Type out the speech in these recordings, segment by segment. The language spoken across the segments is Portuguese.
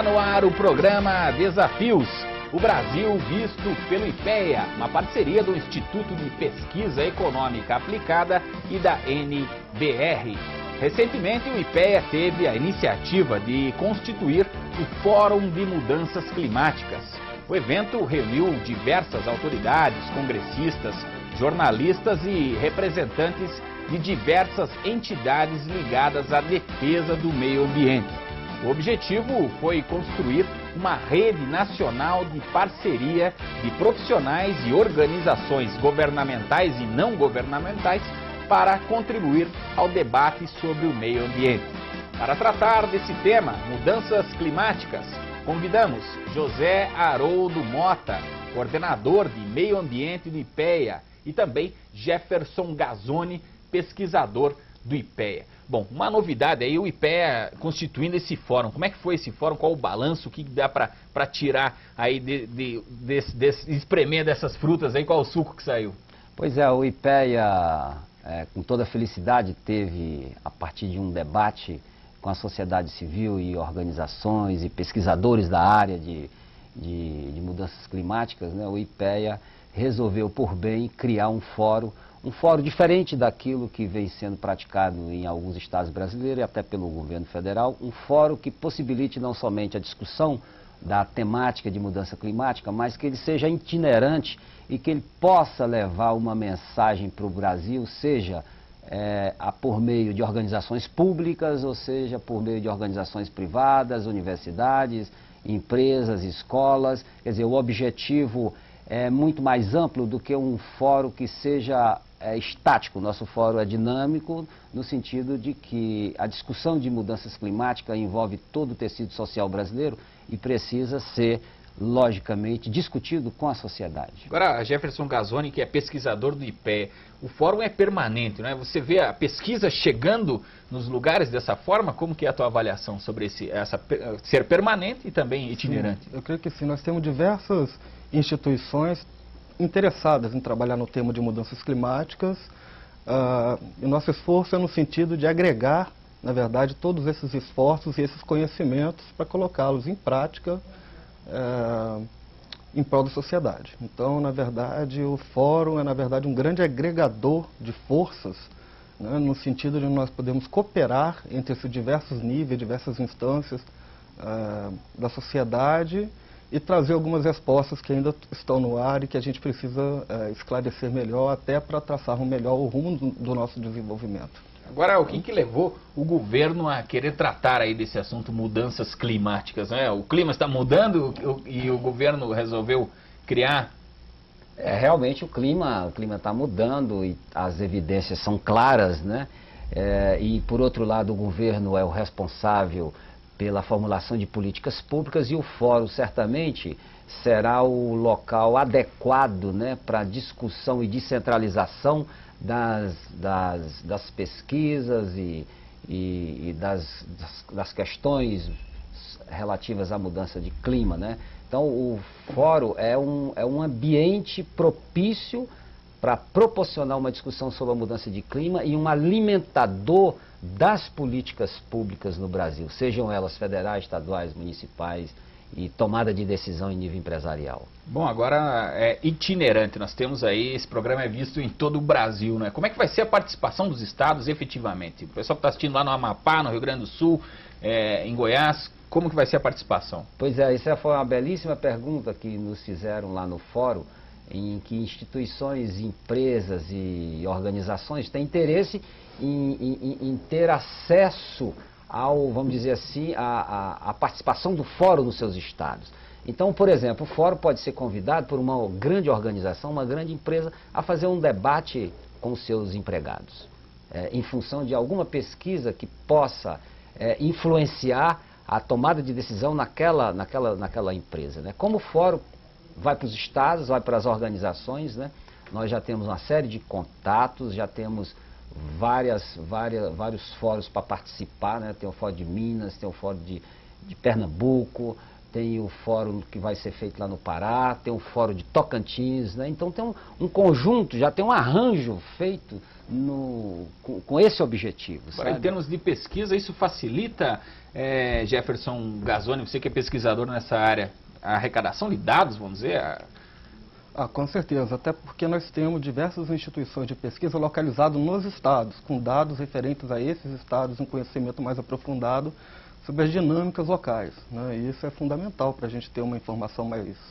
no ar o programa Desafios, o Brasil visto pelo IPEA, uma parceria do Instituto de Pesquisa Econômica Aplicada e da NBR. Recentemente, o IPEA teve a iniciativa de constituir o Fórum de Mudanças Climáticas. O evento reuniu diversas autoridades, congressistas, jornalistas e representantes de diversas entidades ligadas à defesa do meio ambiente. O objetivo foi construir uma rede nacional de parceria de profissionais e organizações governamentais e não governamentais para contribuir ao debate sobre o meio ambiente. Para tratar desse tema, mudanças climáticas, convidamos José Haroldo Mota, coordenador de meio ambiente do IPEA, e também Jefferson Gazzoni, pesquisador do IPEA. Bom, uma novidade aí, o IPEA constituindo esse fórum. Como é que foi esse fórum? Qual o balanço? O que dá para tirar aí, espremer dessas frutas aí? Qual o suco que saiu? Pois é, o IPEA, com toda felicidade, teve, a partir de um debate com a sociedade civil e organizações e pesquisadores da área de mudanças climáticas, né, o IPEA resolveu por bem criar um fórum diferente daquilo que vem sendo praticado em alguns estados brasileiros e até pelo governo federal, um fórum que possibilite não somente a discussão da temática de mudança climática, mas que ele seja itinerante e que ele possa levar uma mensagem para o Brasil, seja por meio de organizações públicas, ou seja, por meio de organizações privadas, universidades, empresas, escolas. Quer dizer, o objetivo é muito mais amplo do que um fórum que seja estático. Nosso fórum é dinâmico no sentido de que a discussão de mudanças climáticas envolve todo o tecido social brasileiro e precisa ser, logicamente, discutido com a sociedade. Agora, Jefferson Gazzoni, que é pesquisador do IPEA, o fórum é permanente, não é? Você vê a pesquisa chegando nos lugares dessa forma? Como que é a tua avaliação sobre ser permanente e também itinerante? Sim, eu creio que sim. Nós temos diversas instituições interessadas em trabalhar no tema de mudanças climáticas. E nosso esforço é no sentido de agregar, na verdade, todos esses esforços e esses conhecimentos para colocá-los em prática em prol da sociedade. Então, na verdade, o fórum é, na verdade, um grande agregador de forças, né, no sentido de nós podermos cooperar entre esses diversos níveis, diversas instâncias da sociedade e trazer algumas respostas que ainda estão no ar e que a gente precisa esclarecer melhor, até para traçar melhor o rumo do nosso desenvolvimento. Agora, o que levou o governo a querer tratar aí desse assunto, mudanças climáticas, né? O clima está mudando e o governo resolveu criar? Realmente o clima está mudando e as evidências são claras, né? E, por outro lado, o governo é o responsável pela formulação de políticas públicas e o fórum certamente será o local adequado, né, para discussão e descentralização das pesquisas e das questões relativas à mudança de clima, né? Então o fórum é um ambiente propício para proporcionar uma discussão sobre a mudança de clima e um alimentador das políticas públicas no Brasil, sejam elas federais, estaduais, municipais e tomada de decisão em nível empresarial. Bom, agora é itinerante, nós temos aí, esse programa é visto em todo o Brasil, né? Como é que vai ser a participação dos estados efetivamente? O pessoal que está assistindo lá no Amapá, no Rio Grande do Sul, em Goiás, como que vai ser a participação? Pois é, essa foi uma belíssima pergunta que nos fizeram lá no fórum, em que instituições, empresas e organizações têm interesse em ter acesso ao, vamos dizer assim, a participação do fórum nos seus estados. Então, por exemplo, o fórum pode ser convidado por uma grande organização, uma grande empresa, a fazer um debate com os seus empregados, em função de alguma pesquisa que possa influenciar a tomada de decisão naquela empresa, né? Como o fórum vai para os estados, vai para as organizações, né? Nós já temos uma série de contatos, já temos vários fóruns para participar, né? Tem o Fórum de Minas, tem o Fórum de Pernambuco, tem o fórum que vai ser feito lá no Pará, tem o fórum de Tocantins, né? Então tem um conjunto, já tem um arranjo feito com esse objetivo. Agora, em termos de pesquisa, isso facilita, Jefferson Gazzoni, você que é pesquisador nessa área, a arrecadação de dados, vamos dizer? Com certeza, até porque nós temos diversas instituições de pesquisa localizadas nos estados, com dados referentes a esses estados, um conhecimento mais aprofundado sobre as dinâmicas locais, né? E isso é fundamental para a gente ter uma informação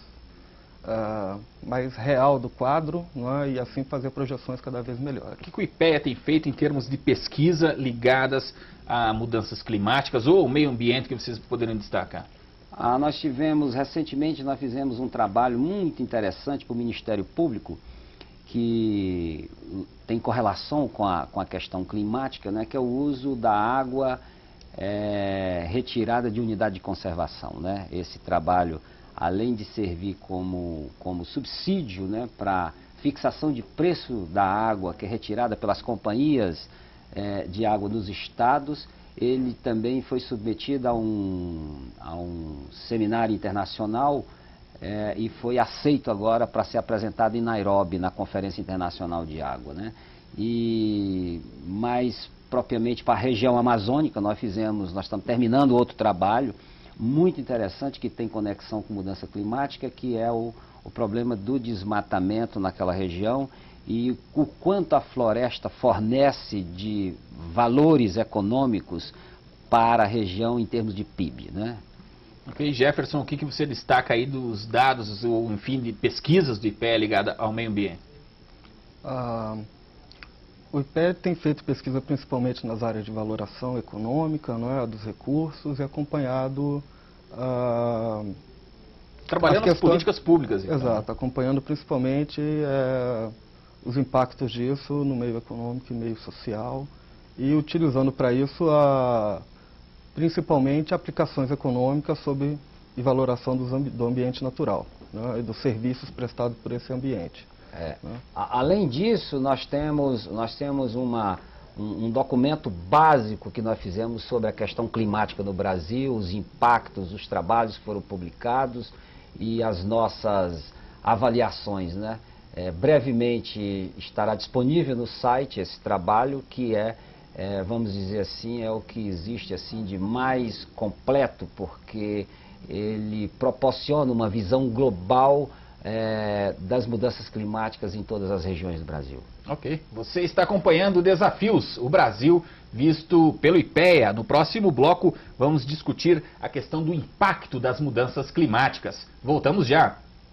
mais real do quadro, né? E assim fazer projeções cada vez melhores. O que o IPEA tem feito em termos de pesquisa ligadas a mudanças climáticas ou o meio ambiente que vocês poderiam destacar? Recentemente nós fizemos um trabalho muito interessante para o Ministério Público, que tem correlação com a questão climática, né, que é o uso da água retirada de unidade de conservação, né? Esse trabalho, além de servir como subsídio, né, para fixação de preço da água que é retirada pelas companhias de água dos estados, ele também foi submetido a um seminário internacional e foi aceito agora para ser apresentado em Nairobi, na Conferência Internacional de Água, né? E mais propriamente para a região amazônica, nós estamos terminando outro trabalho muito interessante que tem conexão com mudança climática, que é o problema do desmatamento naquela região e o quanto a floresta fornece de valores econômicos para a região em termos de PIB, né? Ok, Jefferson, o que você destaca aí dos dados, ou enfim, de pesquisas do IPEA ligada ao meio ambiente? O IPEA tem feito pesquisa principalmente nas áreas de valoração econômica, não é, dos recursos, e acompanhado... Trabalhando nas políticas públicas. Então. Exato, acompanhando principalmente os impactos disso no meio econômico e meio social, e utilizando para isso principalmente aplicações econômicas e valoração do ambiente natural, né, e dos serviços prestados por esse ambiente. Né? Além disso, nós temos um documento básico que nós fizemos sobre a questão climática no Brasil, os impactos, os trabalhos que foram publicados e as nossas avaliações, né? Brevemente estará disponível no site esse trabalho, que vamos dizer assim, é o que existe assim de mais completo, porque ele proporciona uma visão global das mudanças climáticas em todas as regiões do Brasil. Ok. Você está acompanhando Desafios, o Brasil visto pelo IPEA. No próximo bloco vamos discutir a questão do impacto das mudanças climáticas. Voltamos já.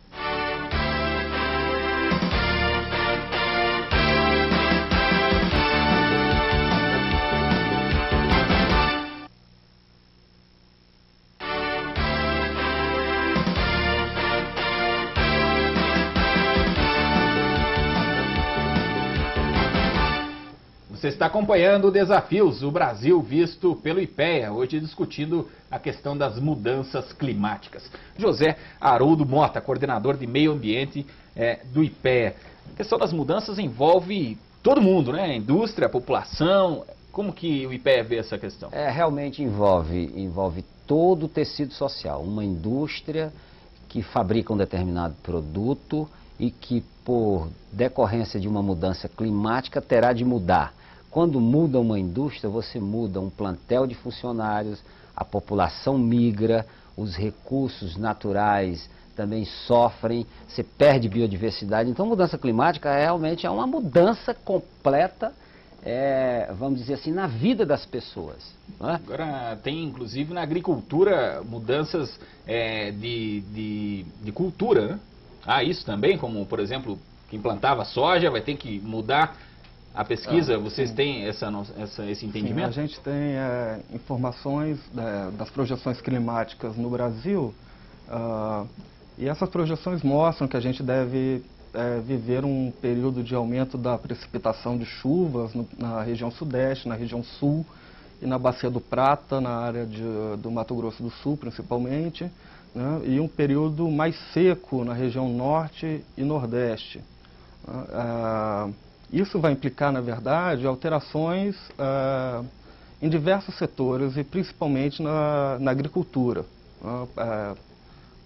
Você está acompanhando Desafios, o Brasil visto pelo IPEA, hoje discutindo a questão das mudanças climáticas. José Haroldo Mota, coordenador de meio ambiente do IPEA. A questão das mudanças envolve todo mundo, né? A indústria, a população. Como que o IPEA vê essa questão? Realmente envolve todo o tecido social, uma indústria que fabrica um determinado produto e que, por decorrência de uma mudança climática, terá de mudar. Quando muda uma indústria, você muda um plantel de funcionários, a população migra, os recursos naturais também sofrem, você perde biodiversidade. Então, mudança climática realmente é uma mudança completa, vamos dizer assim, na vida das pessoas. Não é? Agora, tem inclusive na agricultura mudanças de cultura, né? Isso também, como por exemplo, quem plantava soja vai ter que mudar a pesquisa. Vocês têm esse entendimento? Sim, a gente tem informações das projeções climáticas no Brasil, e essas projeções mostram que a gente deve viver um período de aumento da precipitação de chuvas na região sudeste, na região sul e na Bacia do Prata, na área do Mato Grosso do Sul principalmente, né, e um período mais seco na região norte e nordeste. Isso vai implicar, na verdade, alterações em diversos setores e principalmente na agricultura.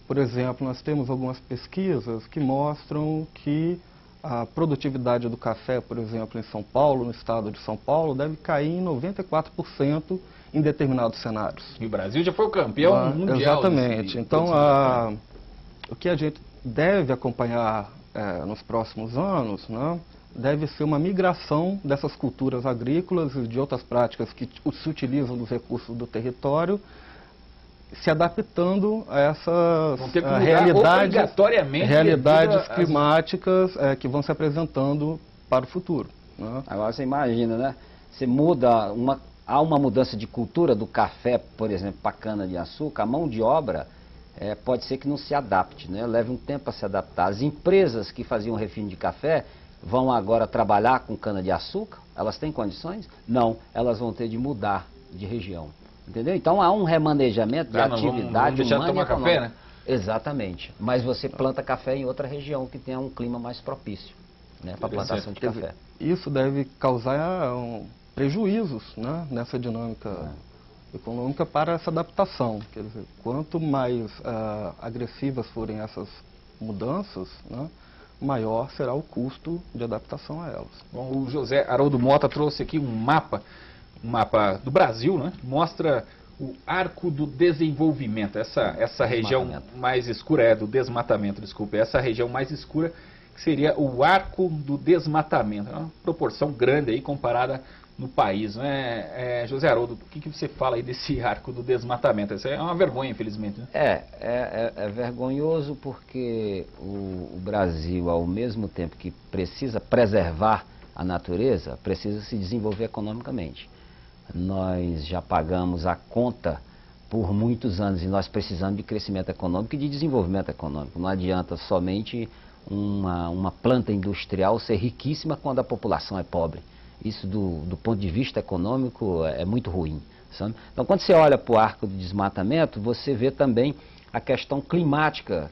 Por exemplo, nós temos algumas pesquisas que mostram que a produtividade do café, por exemplo, em São Paulo, no estado de São Paulo, deve cair em 94% em determinados cenários. E o Brasil já foi o campeão mundial. Exatamente. Então, o que a gente deve acompanhar nos próximos anos, né, deve ser uma migração dessas culturas agrícolas e de outras práticas que se utilizam dos recursos do território, se adaptando a essas realidades climáticas que vão se apresentando para o futuro. Né? Agora você imagina, né? Você muda, há uma mudança de cultura do café, por exemplo, para a cana-de-açúcar, a mão de obra pode ser que não se adapte, né? Leve um tempo a se adaptar. As empresas que faziam refino de café vão agora trabalhar com cana-de-açúcar? Elas têm condições? Não, elas vão ter de mudar de região. Entendeu? Então há um remanejamento de atividade humana tomar café, né? Exatamente. Mas você planta café em outra região que tenha um clima mais propício, né, para a plantação de café. Isso deve causar prejuízos, né, nessa dinâmica econômica para essa adaptação. Quer dizer, quanto mais agressivas forem essas mudanças, né, maior será o custo de adaptação a elas. Bom, o José Haroldo Mota trouxe aqui um mapa do Brasil, né? Mostra o Arco do Desenvolvimento, essa região mais escura, do desmatamento, desculpe, essa região mais escura que seria o Arco do Desmatamento, é uma proporção grande aí comparada no país, né? José Haroldo, o que você fala aí desse Arco do Desmatamento? Isso é uma vergonha, infelizmente, né? É vergonhoso porque o Brasil, ao mesmo tempo que precisa preservar a natureza, precisa se desenvolver economicamente. Nós já pagamos a conta por muitos anos e nós precisamos de crescimento econômico e de desenvolvimento econômico. Não adianta somente uma planta industrial ser riquíssima quando a população é pobre. Isso do ponto de vista econômico é muito ruim, sabe? Então quando você olha para o arco do desmatamento, você vê também a questão climática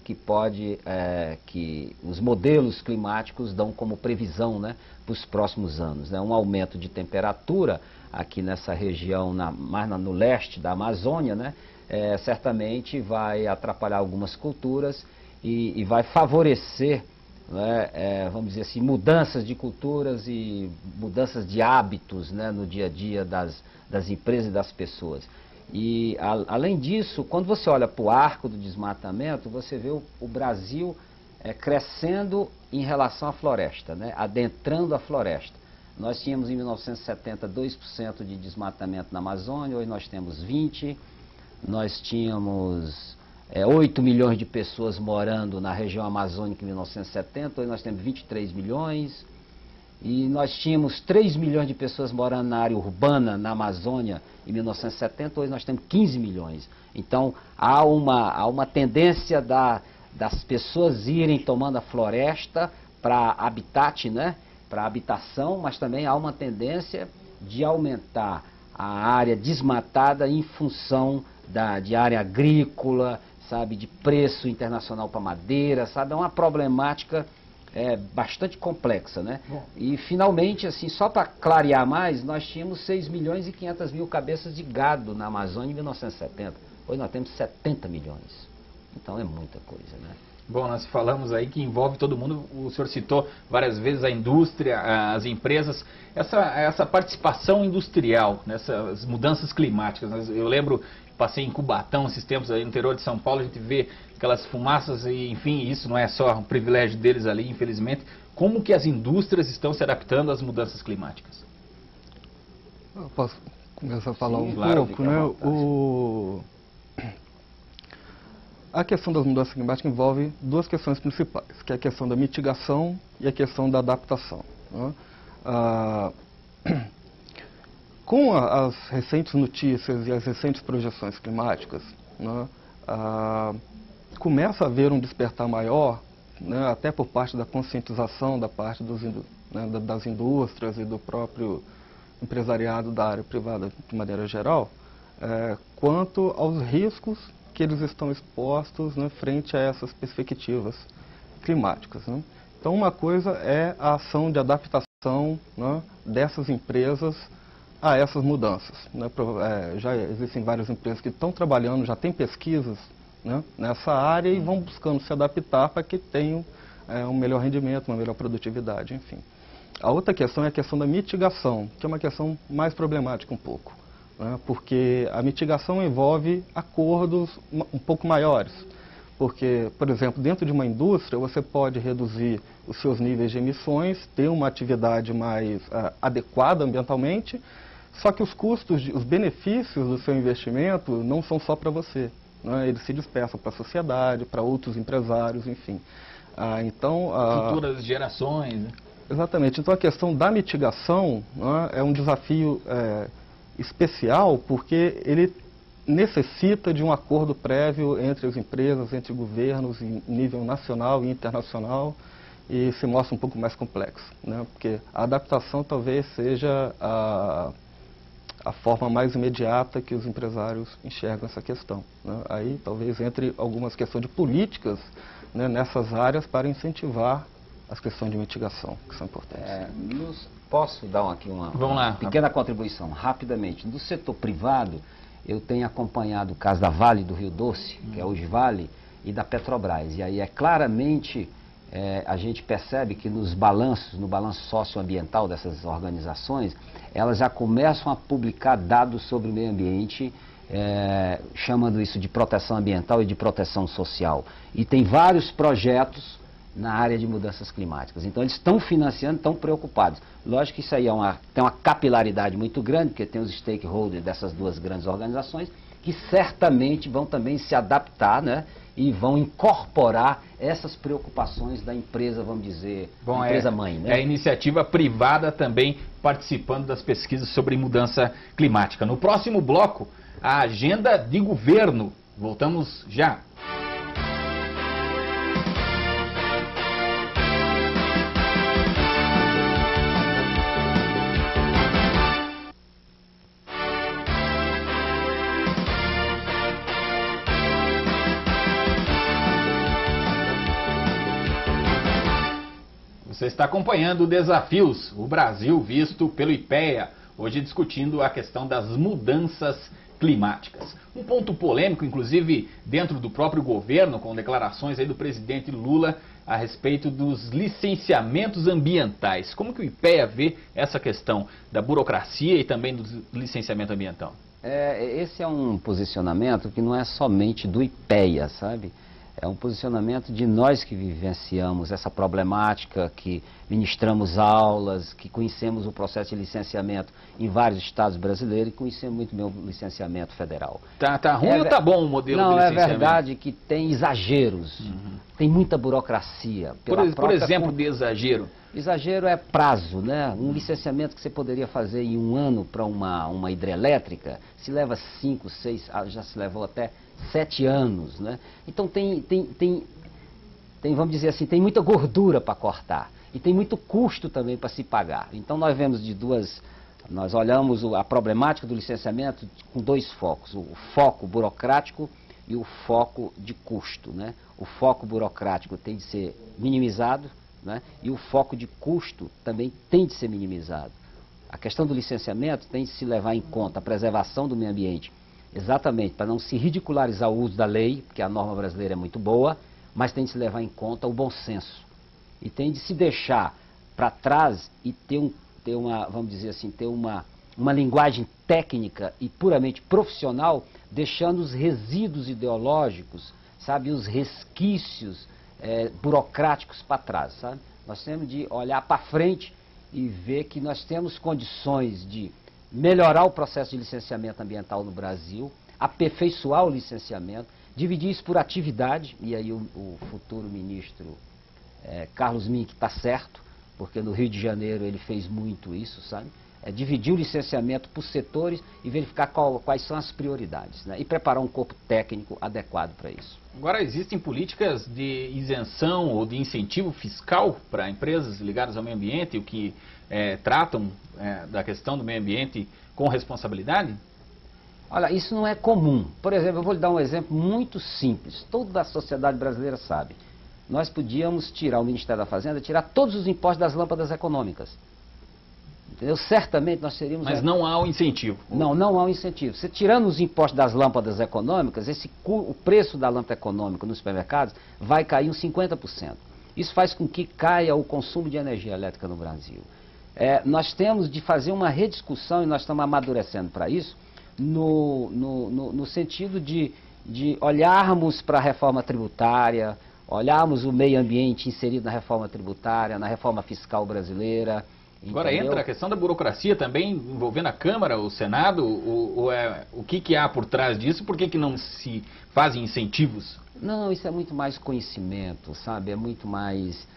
que os modelos climáticos dão como previsão, né, para os próximos anos, né? Um aumento de temperatura aqui nessa região, mais no leste da Amazônia, né, certamente vai atrapalhar algumas culturas e vai favorecer, né, vamos dizer assim, mudanças de culturas e mudanças de hábitos, né, no dia a dia das empresas e das pessoas. E, além disso, quando você olha para o arco do desmatamento, você vê o Brasil crescendo em relação à floresta, né? Adentrando a floresta. Nós tínhamos em 1970 2% de desmatamento na Amazônia, hoje nós temos 20%. Nós tínhamos 8 milhões de pessoas morando na região amazônica em 1970, hoje nós temos 23 milhões. E nós tínhamos 3 milhões de pessoas morando na área urbana, na Amazônia, em 1970, hoje nós temos 15 milhões. Então, há uma tendência das pessoas irem tomando a floresta para habitat, né, para habitação, mas também há uma tendência de aumentar a área desmatada em função de área agrícola, sabe, de preço internacional para madeira, sabe, é uma problemática bastante complexa, né? Bom. E finalmente, assim, só para clarear mais, nós tínhamos 6 milhões e 500 mil cabeças de gado na Amazônia em 1970. Hoje nós temos 70 milhões. Então é muita coisa, né? Bom, nós falamos aí que envolve todo mundo, o senhor citou várias vezes a indústria, as empresas, essa participação industrial nessas mudanças climáticas. Eu lembro, passei em Cubatão esses tempos aí no interior de São Paulo, a gente vê aquelas fumaças e, enfim, isso não é só um privilégio deles ali, infelizmente. Como que as indústrias estão se adaptando às mudanças climáticas? Eu posso começar a falar pouco, né? A questão das mudanças climáticas envolve duas questões principais, que é a questão da mitigação e a questão da adaptação, né? Com as recentes notícias e as recentes projeções climáticas, né, começa a haver um despertar maior, né, até por parte da conscientização da parte das indústrias e do próprio empresariado da área privada de maneira geral, quanto aos riscos que eles estão expostos, né, frente a essas perspectivas climáticas, né. Então uma coisa é a ação de adaptação, né, dessas empresas a essas mudanças, né. Já existem várias empresas que estão trabalhando, já tem pesquisas, né, nessa área e vão buscando se adaptar para que tenham um melhor rendimento, uma melhor produtividade, enfim. A outra questão é a questão da mitigação, que é uma questão mais problemática um pouco, né, porque a mitigação envolve acordos um pouco maiores. Porque, por exemplo, dentro de uma indústria, você pode reduzir os seus níveis de emissões, ter uma atividade mais adequada ambientalmente, só que os custos, os benefícios do seu investimento não são só para você, né? Eles se dispersam para a sociedade, para outros empresários, enfim. Futuras gerações, né? Exatamente. Então, a questão da mitigação, né, é um desafio especial, porque ele necessita de um acordo prévio entre as empresas, entre governos, em nível nacional e internacional, e se mostra um pouco mais complexo, né? Porque a adaptação talvez seja a forma mais imediata que os empresários enxergam essa questão, né? Aí talvez entre algumas questões de políticas, né, nessas áreas para incentivar as questões de mitigação, que são importantes. Posso dar aqui uma pequena contribuição, rapidamente. Do setor privado, eu tenho acompanhado o caso da Vale do Rio Doce, que é hoje Vale, e da Petrobras. E aí claramente a gente percebe que no balanço socioambiental dessas organizações, elas já começam a publicar dados sobre o meio ambiente, chamando isso de proteção ambiental e de proteção social. E tem vários projetos na área de mudanças climáticas. Então eles estão financiando, estão preocupados. Lógico que isso aí tem uma capilaridade muito grande, porque tem os stakeholders dessas duas grandes organizações, que certamente vão também se adaptar, né, e vão incorporar essas preocupações da empresa, vamos dizer, empresa mãe. Né? É a iniciativa privada também participando das pesquisas sobre mudança climática. No próximo bloco, a agenda de governo. Voltamos já. Você está acompanhando o Desafios, o Brasil visto pelo IPEA, hoje discutindo a questão das mudanças climáticas. Um ponto polêmico, inclusive, dentro do próprio governo, com declarações aí do presidente Lula a respeito dos licenciamentos ambientais. Como que o IPEA vê essa questão da burocracia e também do licenciamento ambiental? Esse é um posicionamento que não é somente do IPEA, sabe? É um posicionamento de nós que vivenciamos essa problemática, que ministramos aulas, que conhecemos o processo de licenciamento em vários estados brasileiros e conhecemos muito bem o licenciamento federal. Tá ruim ou tá bom o modelo de licenciamento? Não, é verdade que tem exageros, tem muita burocracia. Por exemplo, de exagero? Exagero é prazo, né? Um licenciamento que você poderia fazer em 1 ano para uma hidrelétrica, se leva 5, 6, já se levou até 7 anos, né? Então tem, vamos dizer assim, tem muita gordura para cortar e tem muito custo também para se pagar. Então nós vemos nós olhamos a problemática do licenciamento com 2 focos, o foco burocrático e o foco de custo, né? O foco burocrático tem de ser minimizado, né? E o foco de custo também tem de ser minimizado. A questão do licenciamento tem de se levar em conta a preservação do meio ambiente, exatamente, para não se ridicularizar o uso da lei, porque a norma brasileira é muito boa, mas tem de se levar em conta o bom senso. E tem de se deixar para trás e ter uma, vamos dizer assim, ter uma linguagem técnica e puramente profissional, deixando os resíduos ideológicos, sabe, os resquícios burocráticos para trás, sabe? Nós temos de olhar para frente e ver que nós temos condições de melhorar o processo de licenciamento ambiental no Brasil, aperfeiçoar o licenciamento, dividir isso por atividade, e aí o futuro ministro Carlos Mink está certo, porque no Rio de Janeiro ele fez muito isso, sabe? Dividir o licenciamento por setores e verificar quais são as prioridades, né? E preparar um corpo técnico adequado para isso. Agora, existem políticas de isenção ou de incentivo fiscal para empresas ligadas ao meio ambiente, o que tratam da questão do meio ambiente com responsabilidade? Olha, isso não é comum. Por exemplo, eu vou lhe dar um exemplo muito simples. Toda a sociedade brasileira sabe. Nós podíamos tirar, o Ministério da Fazenda, tirar todos os impostos das lâmpadas econômicas. Entendeu? Certamente nós teríamos... Mas não há o incentivo. Não há um incentivo. Você tirando os impostos das lâmpadas econômicas, o preço da lâmpada econômica nos supermercados vai cair uns 50%. Isso faz com que caia o consumo de energia elétrica no Brasil. Nós temos de fazer uma rediscussão, e nós estamos amadurecendo para isso, no sentido de olharmos para a reforma tributária, olharmos o meio ambiente inserido na reforma tributária, na reforma fiscal brasileira. Agora entendeu? entra a questão da burocracia também, envolvendo a Câmara, o Senado, o que há por trás disso? Por que não se fazem incentivos? Não, isso é muito mais conhecimento, sabe? É muito mais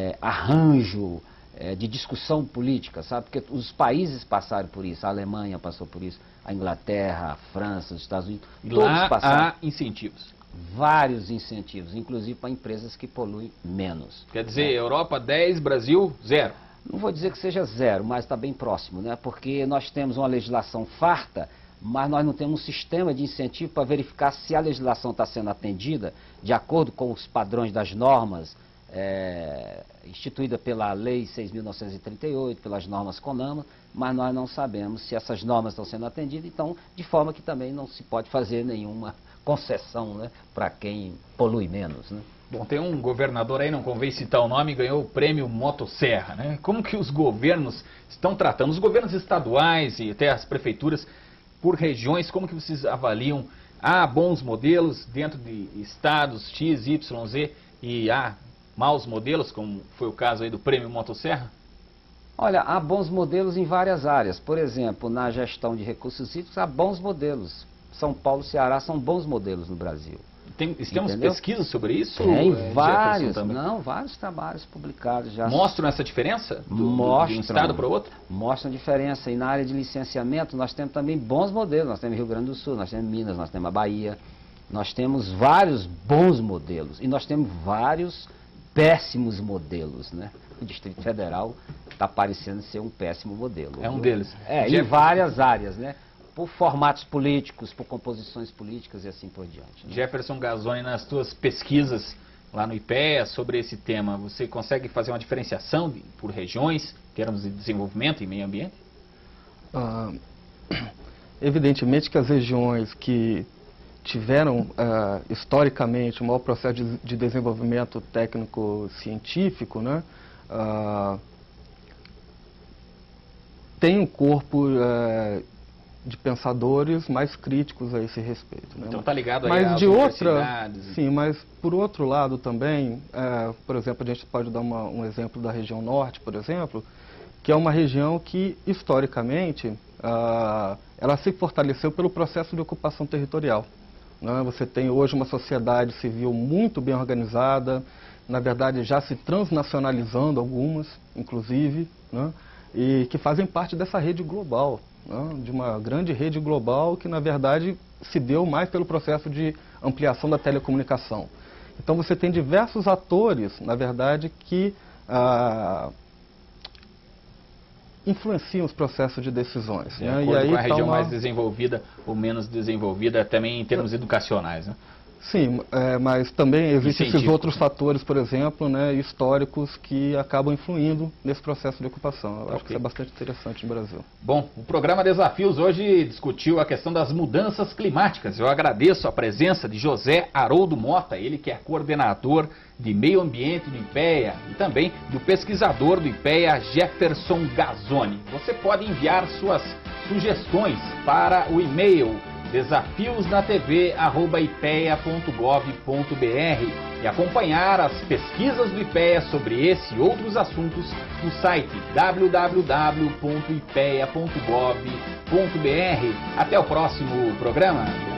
arranjo de discussão política, sabe? Porque os países passaram por isso, a Alemanha passou por isso, a Inglaterra, a França, os Estados Unidos, todos lá passaram. Há incentivos. Vários incentivos, inclusive para empresas que poluem menos. Quer dizer, Europa 10, Brasil 0. Não vou dizer que seja 0, mas está bem próximo, né? Porque nós temos uma legislação farta, mas nós não temos um sistema de incentivo para verificar se a legislação está sendo atendida de acordo com os padrões das normas instituída pela Lei 6.938, pelas normas CONAMA, mas nós não sabemos se essas normas estão sendo atendidas, então, de forma que também não se pode fazer nenhuma concessão, né, para quem polui menos, né? Bom, tem um governador aí, não convém citar o nome, ganhou o prêmio Motosserra, né? Como que os governos estão tratando, os governos estaduais e até as prefeituras, por regiões, como que vocês avaliam? Há bons modelos dentro de estados X, Y, Z e há maus modelos, como foi o caso aí do prêmio Motosserra? Olha, há bons modelos em várias áreas. Por exemplo, na gestão de recursos hídricos, há bons modelos. São Paulo e Ceará são bons modelos no Brasil. Temos Entendeu? pesquisas sobre isso? Tem vários trabalhos publicados já. Mostram essa diferença de um estado para o outro? Mostram diferença. E na área de licenciamento nós temos também bons modelos. Nós temos Rio Grande do Sul, nós temos Minas, nós temos a Bahia. Nós temos vários bons modelos. E nós temos vários péssimos modelos, né? O Distrito Federal está parecendo ser um péssimo modelo. É um deles. Em várias áreas, né? Por formatos políticos, por composições políticas e assim por diante, né? Jefferson Gazzoni, nas suas pesquisas lá no IPEA sobre esse tema, você consegue fazer uma diferenciação por regiões, em termos de desenvolvimento e meio ambiente? Evidentemente que as regiões que tiveram historicamente o maior processo de desenvolvimento técnico-científico, né, tem um corpo de pensadores mais críticos a esse respeito, né? Então está ligado aí mas às de outra, universidades. sim, mas por outro lado também, por exemplo, a gente pode dar um exemplo da região norte, por exemplo, que é uma região que historicamente ela se fortaleceu pelo processo de ocupação territorial, né? Você tem hoje uma sociedade civil muito bem organizada, na verdade já se transnacionalizando algumas, inclusive, né? E que fazem parte dessa rede global, né? De uma grande rede global que, na verdade, se deu mais pelo processo de ampliação da telecomunicação. Então, você tem diversos atores, na verdade, que influenciam os processos de decisões. De né? acordo E aí com a região tá mais desenvolvida ou menos desenvolvida, também em termos educacionais, né? Sim, mas também existem esses científico. outros fatores, por exemplo, né, históricos, que acabam influindo nesse processo de ocupação. Eu acho que isso é bastante interessante no Brasil. Bom, o programa Desafios hoje discutiu a questão das mudanças climáticas. Eu agradeço a presença de José Haroldo Mota, ele que é coordenador de meio ambiente do IPEA e também do pesquisador do IPEA, Jefferson Gazzoni. Você pode enviar suas sugestões para o e-mail desafiosnatv@ipea.gov.br e acompanhar as pesquisas do IPEA sobre esse e outros assuntos no site www.ipea.gov.br. Até o próximo programa.